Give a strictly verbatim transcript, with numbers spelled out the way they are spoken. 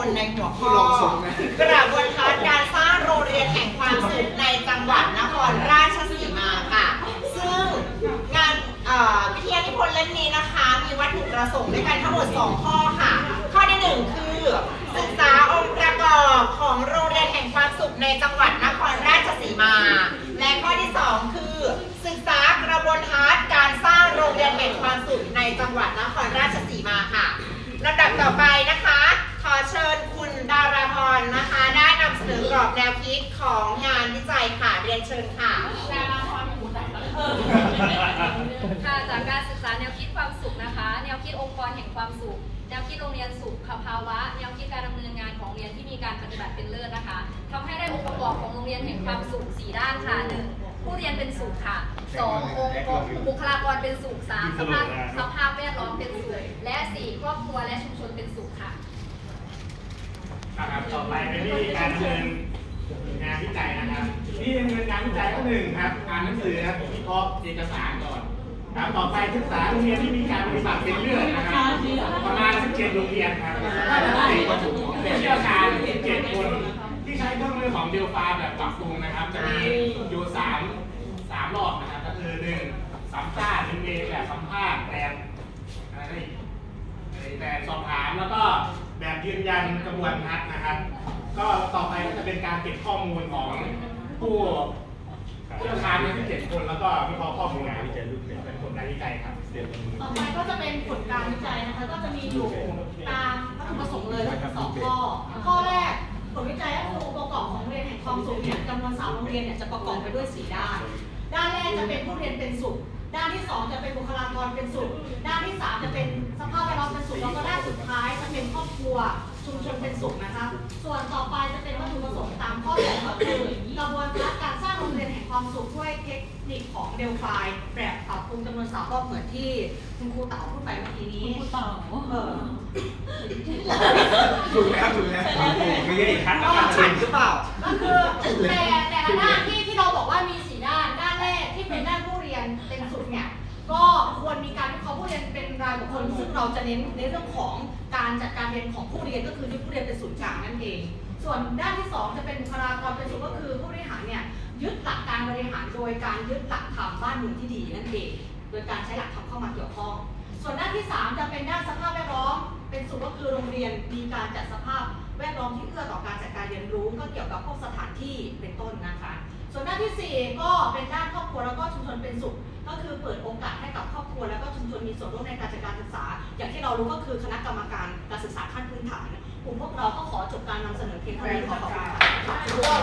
ลในหัวข้อกระบวนการการสร้างโรงเรียนแห่งความสุขในจังหวัดนครราชสีมาค่ะซึ่งงานวิทยานิพนธ์เล่มนี้นะคะมีวัตถุประสงค์ด้วยกันทั้งหมดสองข้อค่ะข้อที่หนึ่งคือศึกษาองค์ประกอบของโรงเรียนแห่งความสุขในจังหวัดนครราชสีมาและข้อที่สองคือศึกษากระบวนการการสร้างโรงเรียนแห่งความสุขในจังหวัดนครราชสีมาค่ะลำดับต่อไปนะคะขอเชิญคุณดาราพรนะคะได้นำเสนอกรอบแนวคิดของงานวิจัยค่ะเรียนเชิญค่ะดาราพรหูแต่ค่ะจากการศึกษาแนวคิดความสุขนะคะแนวคิดองค์กรแห่งความสุขแนวคิดโรงเรียนสุขภาวะแนวคิดการดำเนินงานของโรงเรียนที่มีการปฏิบัติเป็นเลิศนะคะทำให้ได้องค์ประกอบของโรงเรียนแห่งความสุขสี่ด้านค่ะหนึ่งผู้เรียนเป็นสุขค่ะสององค์ของบุคลากรเป็นสุขสามสภาพสภาพแวดล้อมเป็นสุขและสี่ครอบครัวและชุมชนเป็นสุขค่ะครับต่อไปเป็นวิธีการดำเนินงานวิจัยนะครับที่ดำเนินงานวิจัยก็หนึ่งครับอ่านหนังสือครับวิเคราะห์เอกสารก่อนครับต่อไปศึกษาโรงเรียนที่มีการปฏิบัติเป็นเลือดนะครับประมาณสิบเจ็ดโรงเรียนครับเป็นเชี่ยวชาญสิบเจ็ดคนที่ใช้เครื่องมือของเดลฟาแบบปรับปรุงนะครับจะมีอยู่สามสามรอบนะครับก็คือหนึ่งสัมภาษณ์หนึ่งเองแบบสัมภาษณ์แบบอะไรแบบสอบถามแล้วก็แบบยืนยันกระบวนทัศน์นะครับก็ต่อไปก็จะเป็นการเก็บข้อมูลของผู้เชี่ยวชาญทั้งสิบเจ็ดคนแล้วก็วิเคราะห์ข้อมูลเป็นผลการวิจัยครับต่อไปก็จะเป็นผลการวิจัยนะคะก็จะมีอยู่ตามวัตถุประสงค์เลยทั้งสองข้อข้อแรกผลวิจัยก็คือองค์ประกอบของโรงเรียนแห่งความสุขเนี่ยจำนวนสามโรงเรียนเนี่ยจะประกอบไปด้วยสี่ด้านด้านแรกจะเป็นผู้เรียนเป็นสุขด้านที่สองจะเป็นบุคลากรเป็นสุขด้านที่สามจะเป็นสภาพแวดล้อมเป็นสุขแล้วก็ด้านสุดท้ายจะเป็นครอบครัวชุมชนเป็นสุขนะคะส่วนต่อไปจะเป็นวัตถุประสงค์ตามข้อสองก็คือกระบวนการการสร้างโรงเรียนแห่งความสุขด้วยเทคนิคของเดลไฟแบบปรับปรุงจำนวนสามรอบเหมือนที่คุณครูเต๋าพูดไปเมื่อกี้นี้คุณครูเต๋าเออถูกแล้วถูกแล้วไม่ใช่อีกครั้งก็ฉันหรือเปล่าก็คือแต่แต่ละด้านที่ที่เราบอกว่ามีสี่ด้านด้านแรกที่เป็นด้านผู้เรียนเป็นสุขเนี่ยก็ควรมีการวิเคราะห์ผู้เรียนเป็นรายบุคคลซึ่งเราจะเน้นในเรื่องของการจัดการเรียนของผู้เรียนก็คือที่ผู้เรียนเป็นศูนย์กลางนั่นเองส่วนด้านที่สองจะเป็นบุคลากรเป็นสุขก็คือผู้บริหารเนี่ยยึดหลักการบริหารโดยการยึดหลักธรรมบ้านเมืองที่ดีนั่นเองโดยการใช้หลักธรรมเข้ามาเกี่ยวข้องส่วนด้านที่สามจะเป็นด้านสภาพแวดล้อมเป็นสุขก็คือโรงเรียนมีการจัดสภาพแวดล้อมที่เอื้อต่อการจัดการเรียนรู้ก็เกี่ยวกับพวกสถานที่เป็นต้นนะคะส่วนด้านที่สี่ก็เป็นด้านครอบครัวแล้วก็ชุมชนเป็นสุขก็คือเปิดโอกาสให้กับครอบครัวแล้วก็ชุมชนมีส่วนร่วมในการจัดการศึกษาอย่างที่เรารู้ก็คือคณะกรรมการการศึกษาขั้นพื้นฐานกลุ่มพวกเราก็ขอจบการนำเสนอเพียงเท่านี้ขอขอบคุณค่ะ